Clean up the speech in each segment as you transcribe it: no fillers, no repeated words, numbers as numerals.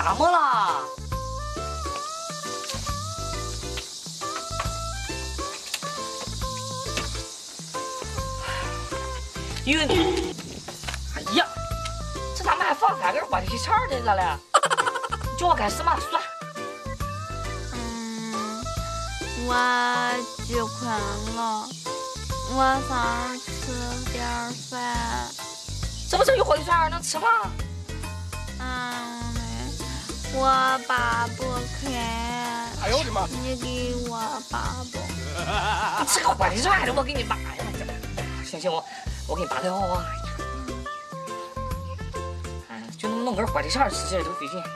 咋么了？因为，哎呀，这咋们还放3根火腿肠的咋了？你叫我干什么？算。 我就困了，我想吃点饭。 这不是有火腿肠能吃吗？ 我拔不开。 哎呦我的妈！ 你给我拔不？ 你吃个火腿肠的，我给你拔呀！行行，我给你拔开好。哎，就弄根火腿肠吃起来都费劲。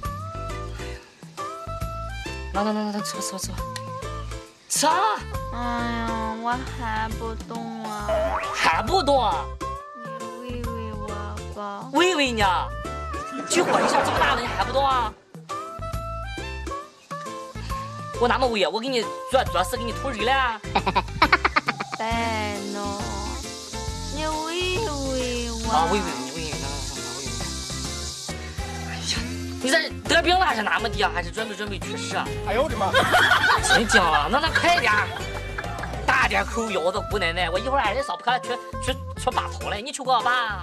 那，吃吧。吃啊！ 哎呀，我还不懂啊。 还不懂啊？ 你喂喂我吧。 喂喂呢？就火腿肠这么大了，你还不懂啊？我哪么喂呀？我给你做事给你吐肉了。 别弄，你喂喂我。 啊，喂，哎呀，你这得病了还是哪么的啊？还是准备去世啊？ 哎呦我的妈！ 真惊了，那快点，大点口咬着姑奶奶，我一会儿挨人烧破去拔头来，你去给我拔。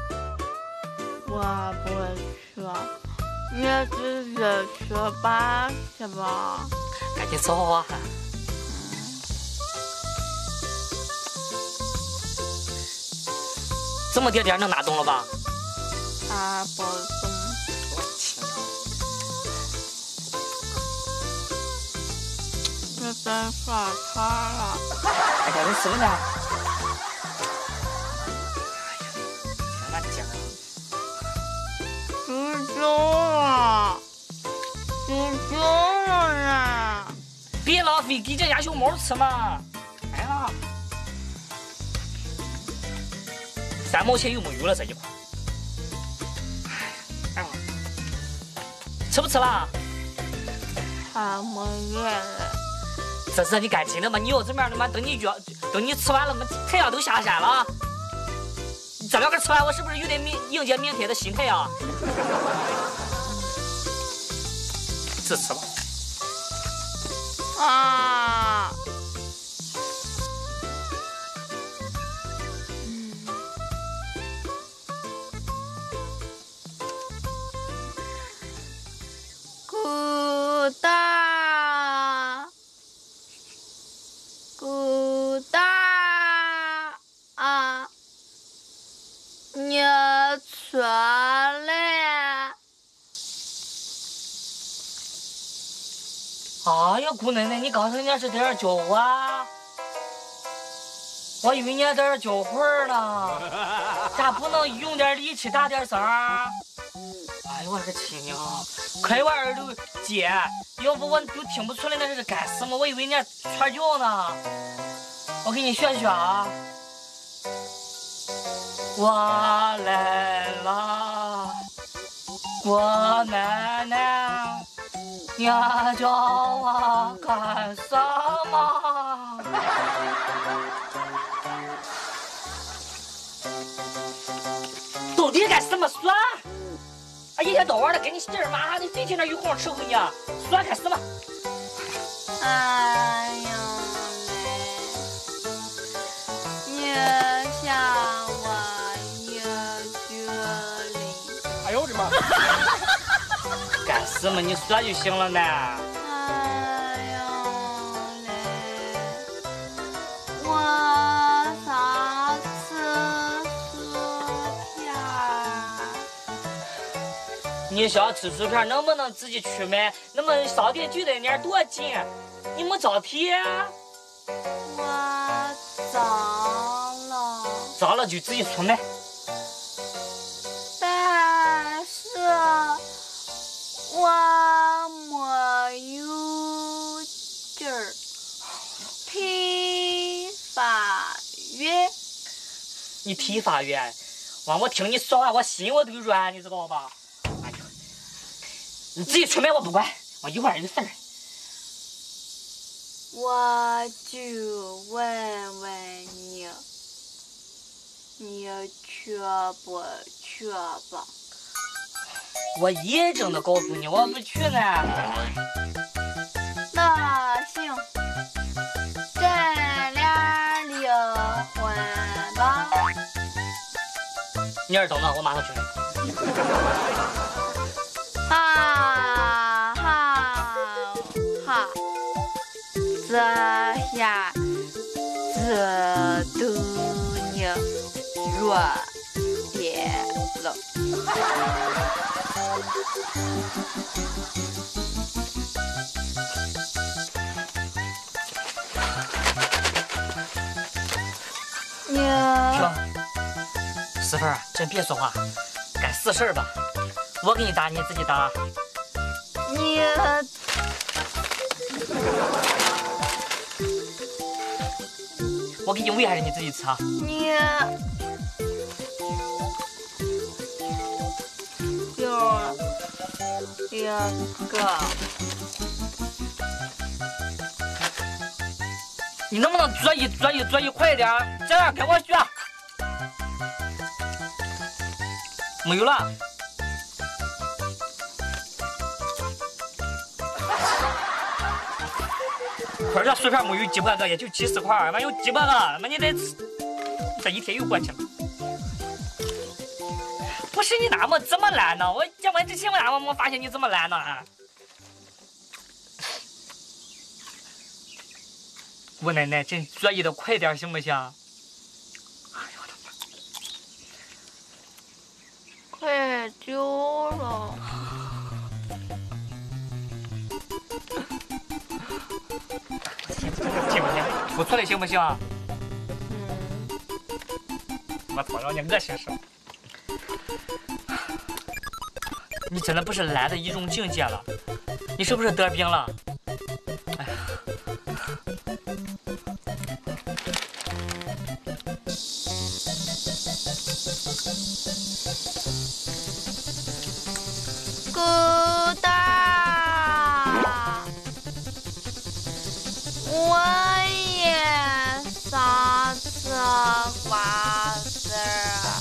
我不去，你直接去拔去吧。 赶紧走啊！这么点能拿动了吧？ 拔不动。 我亲啊！ 这真耍叉了。 哎，赶紧吃吧呢！哎呀，天哪， 猪了，猪了呢！ 别浪费，给这家小猫吃嘛！哎呀，3毛钱又没有了这一块。哎呀，吃不吃了？ 还没来了。 这你干紧的嘛？你要这么样的嘛？等你吃完了嘛，太阳都下山了啊！这2个吃完，我是不是有点迎接明天的新太阳？自吃吧。 啊！咕哒啊！你出来！ 哎呀，姑奶奶，你刚才那是在这叫我啊？我以为你还在这叫会儿呢，咋不能用点力气大点声？哎呦我的个亲娘！快把耳朵接，要不我都听不出来那是干什么。我以为你在传教呢。我给你学学啊。我来了，我奶奶，你叫我干什么？到底干什么算？啊，一天到晚的跟你媳儿妈，你最近那有空伺候你啊？算干什么？ 哎呀嘞，你想我也觉得。 哎呦我的妈！ 干什么？你说就行了呢。 哎呀嘞，我想吃薯片。 你想吃薯片，能不能自己去买？那么商店就在那儿多近，你没着急？ 我脏了， 脏了就自己出买。 但是我没有劲儿。批发员， 你批发员，我听你说话，我心我都软，你知道吧？哎呦，你自己出买我不管，我一会儿有事儿。 我就问问你，你去不去吧？ 我严正的告诉你，我不去呢。 那行，咱俩离婚吧。 你儿等着，我马上去。 哈哈哈，这下这都你弱点了。你媳妇儿，真别说话，该死事儿吧。我给你打，你自己打。 你我给你喂还是你自己吃啊？ 你有一个。 你能不能作业快点？这样跟我学。没有了。块这薯片没有几百个，也就几十块，妈有几百个，妈你得这一天又过去了。不是你那么这么懒呢？我讲完之前我哪么没发现你这么懒呢？我奶奶，真作业的快点行不行？哎呦我的妈！ 快丢了。 行不行？不错的行不行？我操，让你恶心死！你真的不是懒的一种境界了，你是不是得病了？哎呀！ 狗大，我也上次瓜子儿。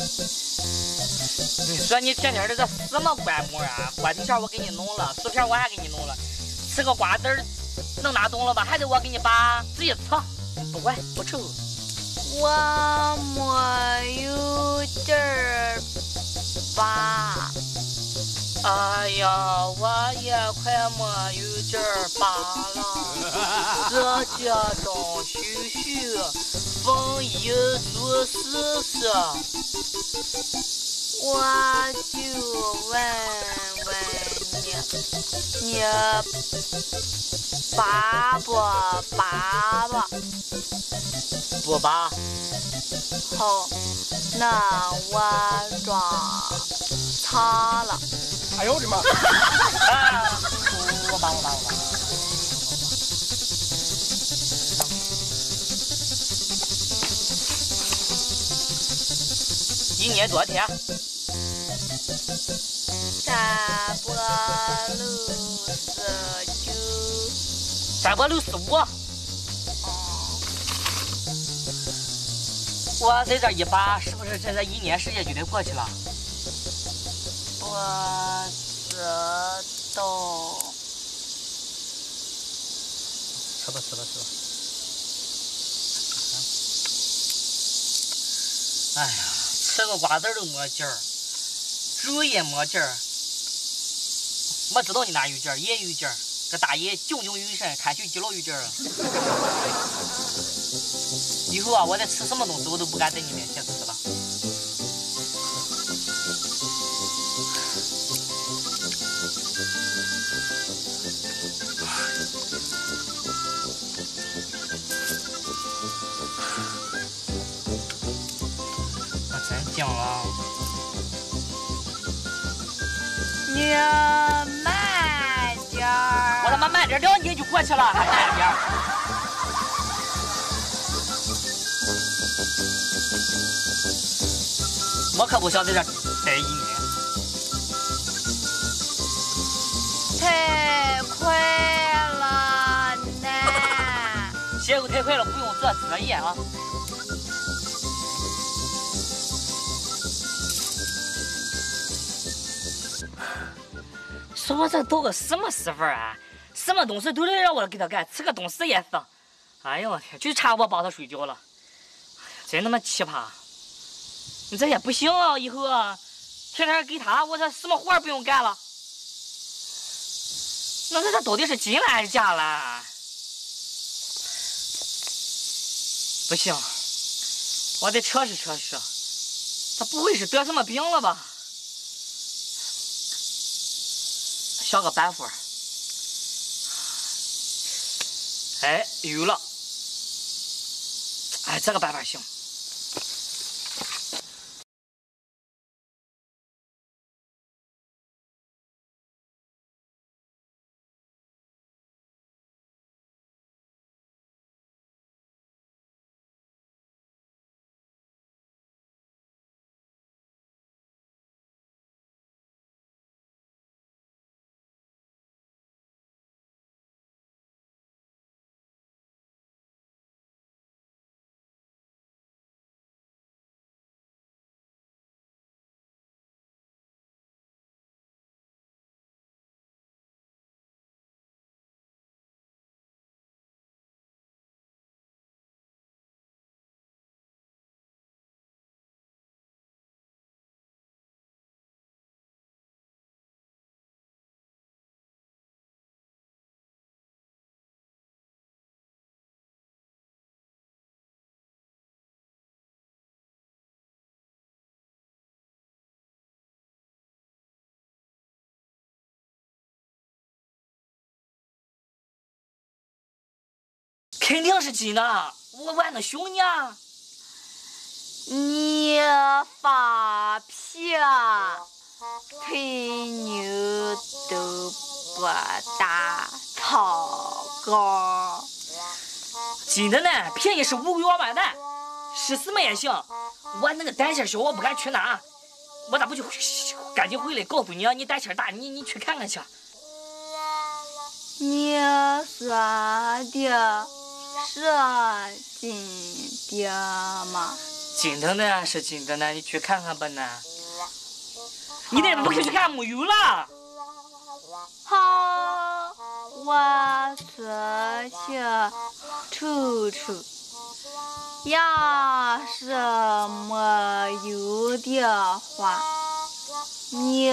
你说你天天的这什么观目啊？锅底馅我给你弄了，薯片我还给你弄了，吃个瓜子儿能拿动了吧？还得我给你拔，自己吃，不管不愁。 我没有劲儿拔。 哎呀，我也快没有劲儿拔了，这街东徐徐，风一树丝丝， 我就问问你拔不拔吧？ 不拔。 好，那我装擦了。 哎呦我的妈！ 啊！我拔。一年多天。369。我在这一拔，是不是这1年时间就得过去了？ 不知道。 吃吧。哎呀，吃个瓜子都没劲儿，煮也没劲儿。我知道你哪有劲儿，也有劲儿。这大爷炯炯有神，看起肌肉有劲儿了。以后啊，我再吃什么东西，我都不敢在你面前吃了。我真惊了。 你慢点儿。 我他妈慢点，2年就过去了，还慢点。我可不想在这待1年。 太快了，奶。 节奏太快了，不用做作业啊。 说我这都个什么媳妇儿啊？什么东西都得让我给她干，吃个东西也是。哎呦我天，就差我抱她睡觉了。哎呀，真他妈奇葩！你这也不行啊，以后啊，天天给她，我这什么活儿不用干了。那这到底是进了还是假了？不行，我得测试测试，他不会是得什么病了吧？想个办法。哎，有了！哎，这个办法行。肯定是金的，我还能凶你啊？ 你发脾吹牛都不打草稿。 金的呢，便宜是5个月完蛋，试什么也行。我那个胆气小，我不敢去拿，我咋不就赶紧回来告诉你啊？你胆气大，你去看看去。 你说的是真的吗？ 金的呢是金的呢，你去看看吧呢。你得不去看没有了。 好，我仔细瞅瞅。要是没有的话，你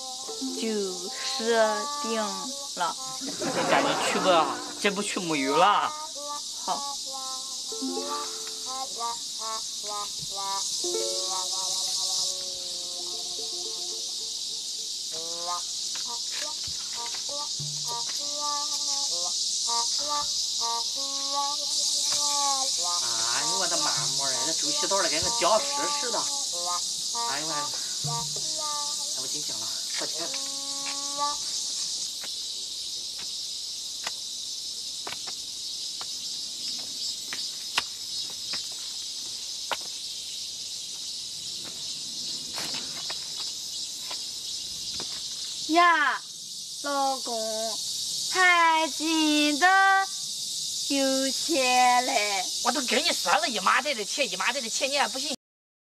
就是定了。 你赶紧去吧，这不去没有了。 好。 哎呦我的妈妈呀，这周洗澡的跟个僵尸似的。哎呦我的妈！哎我进京了，我天！ 呀，老公，还真的有钱嘞！ 我都跟你说了，一麻袋的钱，一麻袋的钱，你还不信？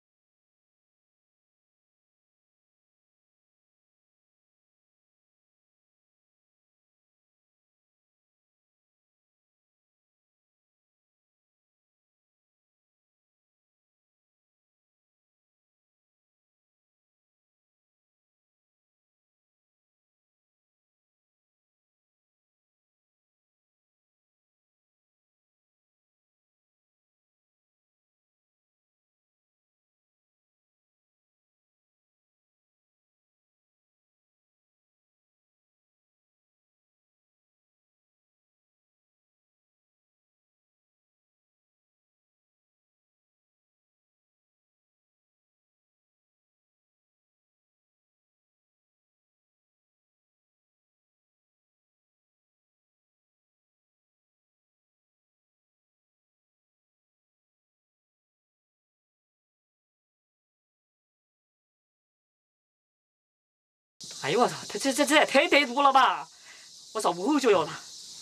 哎呦我操，这也太歹毒了吧！我上屋后就要他。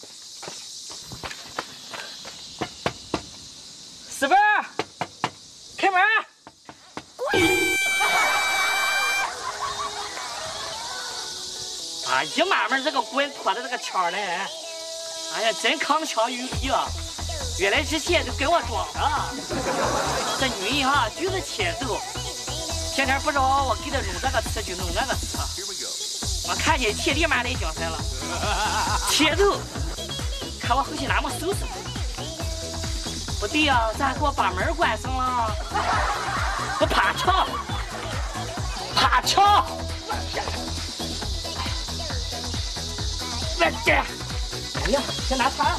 媳妇儿，开门！滚！哎一慢慢这个滚拖的这个圈嘞，哎呀，真铿锵有力啊！原来之前就跟我装的，这女人哈就是欠揍，天天不知道我给她弄这个吃就弄那个吃，我看见铁立马来精神了，欠揍，看我回去拿么收拾她。不对呀，咋给我把门关上了？我怕吵，怕吵。别这，哎呀，先拿茶。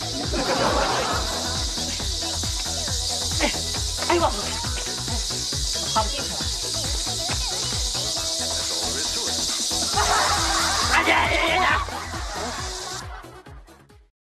哎呦我，爬不进去了。哎呀！